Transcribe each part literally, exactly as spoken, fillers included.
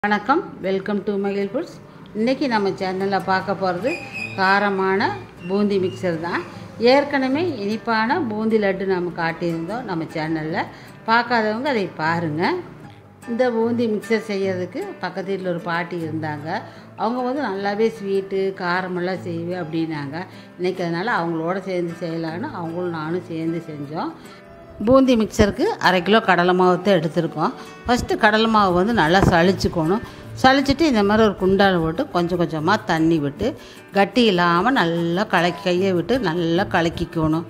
வணக்கம், welcome to மகிழ் foods. இன்றைக்கி நம்ம சேனலில் பார்க்க போகிறது காரமான பூந்தி மிக்சர் தான். ஏற்கனவே இனிப்பான பூந்தி லட்டு நம்ம காட்டியிருந்தோம் நம்ம சேனலில். பார்க்காதவங்க அதை பாருங்கள். இந்த பூந்தி மிக்சர் செய்கிறதுக்கு பக்கத்து வீட்டில் ஒரு பாட்டி இருந்தாங்க. அவங்க வந்து நல்லாவே ஸ்வீட்டு காரமெல்லாம் செய்வேன் அப்படின்னாங்க. இன்றைக்கி அதனால் அவங்களோட சேர்ந்து செய்யலான்னு அவங்களும் நானும் சேர்ந்து செஞ்சோம். பூந்தி மிக்சருக்கு அரை கிலோ கடலை மாவு தான் எடுத்துருக்கோம். ஃபஸ்ட்டு கடலை மாவு வந்து நல்லா சளிச்சுக்கணும். சளிச்சிட்டு இந்த மாதிரி ஒரு குண்டால் போட்டு கொஞ்சம் கொஞ்சமாக தண்ணி விட்டு கட்டி இல்லாமல் நல்லா கலக்கி கையை விட்டு நல்லா கலக்கிக்கணும்.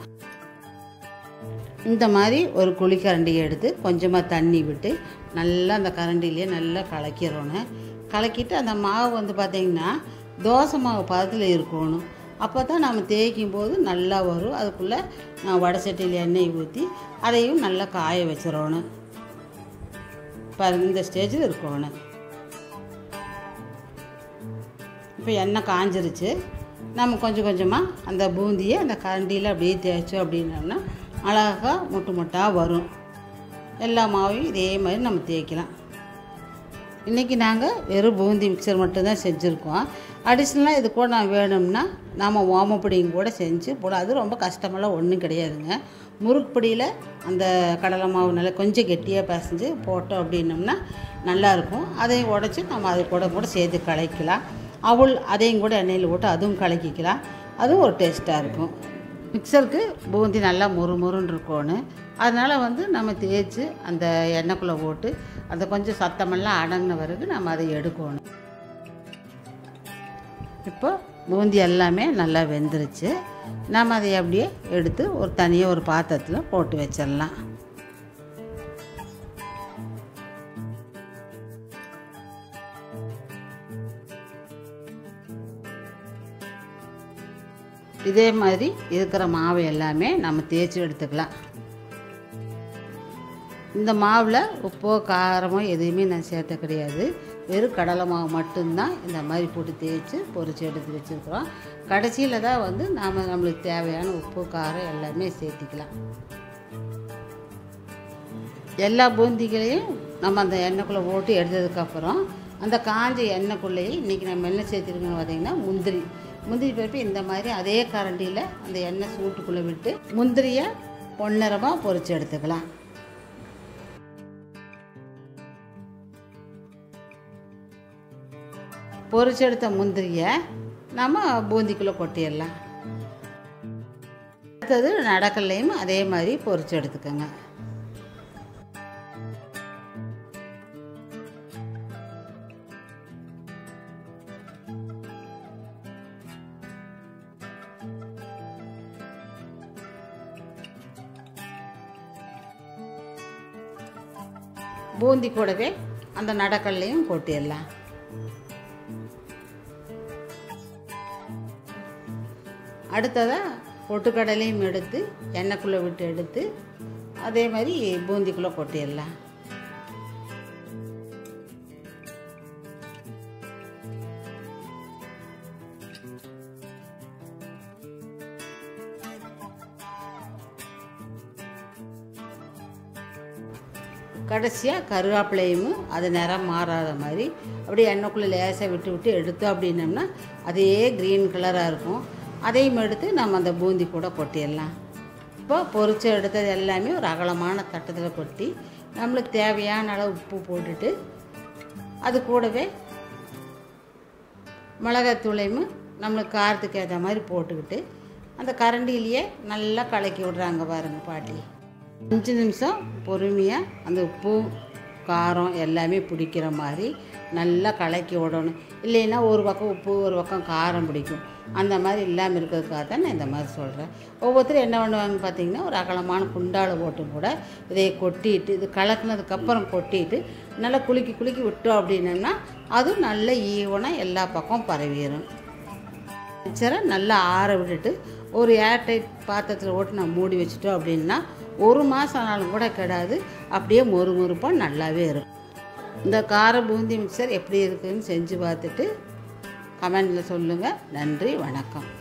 இந்த மாதிரி ஒரு குழிக்கரண்டியை எடுத்து கொஞ்சமாக தண்ணி விட்டு நல்லா அந்த கரண்டிலேயே நல்லா கலக்கிடணும். கலக்கிட்டு அந்த மாவு வந்து பார்த்திங்கன்னா தோசை மாவு பதத்தில் இருக்கணும். அப்போ தான் நம்ம தேய்க்கும் போது நல்லா வரும். அதுக்குள்ளே நான் வடை சட்டியில் எண்ணெய் ஊற்றி அதையும் நல்லா காய வச்சிடணும். பாருங்க, இந்த ஸ்டேஜில் இருக்கணும். இப்போ எண்ணெய் காஞ்சிருச்சு. நம்ம கொஞ்சம் கொஞ்சமாக அந்த பூந்தியை அந்த கரண்டியில் அப்படியே தேய்ச்சோம் அப்படின்னோம்னா அழகாக முட்டு முட்டாக வரும். எல்லா மாவையும் இதே மாதிரி நம்ம தேய்க்கலாம். இன்றைக்கி நாங்கள் வெறும் பூந்தி மிக்சர் மட்டும்தான் செஞ்சுருக்கோம். அடிஷ்னலாக இது கூட நான் வேணும்னா நாம் ஓமப்பொடியும் கூட செஞ்சு போட. அது ரொம்ப கஷ்டமெல்லாம் ஒன்றும் கிடையாதுங்க. முறுக்குப்பொடியில் அந்த கடலை மாவு நல்லா கொஞ்சம் கெட்டியாக பிசைஞ்சு போட்டோம் அப்படின்னோம்னா நல்லாயிருக்கும். அதையும் உடச்சி நம்ம அது கூட கூட சேர்த்து கலக்கலாம். அவள் அதையும் கூட எண்ணெயில் போட்டு அதுவும் கலக்கிக்கலாம். அதுவும் ஒரு டேஸ்ட்டாக இருக்கும். மிக்சருக்கு பூந்தி நல்லா முறு முறுன்னு இருக்கணும். அதனால் வந்து நம்ம தேய்ச்சி அந்த எண்ணெய்க்குள்ளே போட்டு அந்த கொஞ்சம் சத்தமெல்லாம் அடங்கின பிறகு நம்ம அதை எடுக்கணும். இப்போ பூந்தி எல்லாமே நல்லா வெந்துருச்சு. நம்ம அதை அப்படியே எடுத்து ஒரு தனியாக ஒரு பாத்திரத்தில் போட்டு வச்சிடலாம். இதே மாதிரி இருக்கிற மாவு எல்லாமே நம்ம தேய்ச்சி எடுத்துக்கலாம். இந்த மாவில் உப்போ காரமோ எதுவுமே நான் சேர்த்த கிடையாது. வெறும் கடலை மாவு மட்டும்தான் இந்த மாதிரி போட்டு தேய்ச்சி பொரித்து எடுத்து வச்சுருக்குறோம். கடைசியில் தான் வந்து நாம் நம்மளுக்கு தேவையான உப்பு காரம் எல்லாமே சேர்த்திக்கலாம். எல்லா பூந்திகளையும் நம்ம அந்த எண்ணெய்க்குள்ளே போட்டு எடுத்ததுக்கப்புறம் அந்த காஞ்ச எண்ணெய்க்குள்ளேயே இன்றைக்கி நம்ம என்ன சேர்த்துருக்கோன்னு பார்த்திங்கன்னா முந்திரி முந்திரி பருப்பு இந்த மாதிரி அதே கரண்டியில் அந்த எண்ணெய் சூட்டுக்குள்ளே விட்டு முந்திரியை பொன்னிறமாக பொரித்து எடுத்துக்கலாம். பொரிச்செடுத்த முந்திரியை நம்ம பூந்திக்குள்ளே கொட்டிடலாம். அடுத்தது நடக்கல்லையும் அதே மாதிரி பொரிச்சு எடுத்துக்கோங்க. பூந்தி கூடவே அந்த நடக்கல்லையும் கொட்டிடலாம். அடுத்ததாக பொட்டுக்கடலையும் எடுத்து எண்ணெய்க்குள்ளே விட்டு எடுத்து அதே மாதிரி பூந்திக்குள்ளே கொட்டிடலாம். கடைசியாக கருவேப்பிலையும் அது நிறம் மாறாத மாதிரி அப்படியே எண்ணெய்க்குள்ளே லேசாக விட்டு விட்டு எடுத்தோம் அப்படின்னோம்னா அதே க்ரீன் கலராக இருக்கும். அதையும் எடுத்து நம்ம அந்த பூந்தி கூட கொட்டிடலாம். இப்போ பொரிச்சு எடுத்தது எல்லாமே ஒரு அகலமான தட்டத்தில் கொட்டி நம்மளுக்கு தேவையான அளவு உப்பு போட்டுட்டு அது கூடவே மிளகாத்தூளையும் நம்மளுக்கு காரத்துக்கு ஏற்ற மாதிரி போட்டுக்கிட்டு அந்த கரண்டிலேயே நல்லா கலக்கி விட்றாங்க பாருங்கள் பாட்டி. அஞ்சு நிமிஷம் பொறுமையாக அந்த உப்பு காரம் எல்லாமே பிடிக்கிற மாதிரி நல்லா கலக்கி விடணும். இல்லைன்னா ஒரு பக்கம் உப்பு ஒரு பக்கம் காரம் பிடிக்கும். அந்த மாதிரி இல்லாமல் இருக்கிறதுக்காக தான் நான் இந்த மாதிரி சொல்கிறேன். ஒவ்வொருத்தரும் என்ன பண்ணுவாங்க பார்த்திங்கன்னா ஒரு அகலமான குண்டால் போட்டு கூட இதை கொட்டிட்டு இது கலக்குனதுக்கப்புறம் கொட்டிட்டு நல்லா குலுக்கி குலுக்கி விட்டோம் அப்படின்னா அது நல்ல ஈவனாக எல்லா பக்கம் பரவிடும். மிக்சரை நல்லா ஆற விட்டுட்டு ஒரு ஏர்டைட் பாத்திரத்தில் போட்டு நான் மூடி வச்சுட்டோம் அப்படின்னா ஒரு மாதம் ஆனாலும் கூட கெடாது. அப்படியே மொறு மொறுப்பாக நல்லாவே இருக்கும். இந்த கார பூந்தி மிக்சர் எப்படி இருக்குதுன்னு செஞ்சு பார்த்துட்டு கமெண்டில் சொல்லுங்கள். நன்றி, வணக்கம்.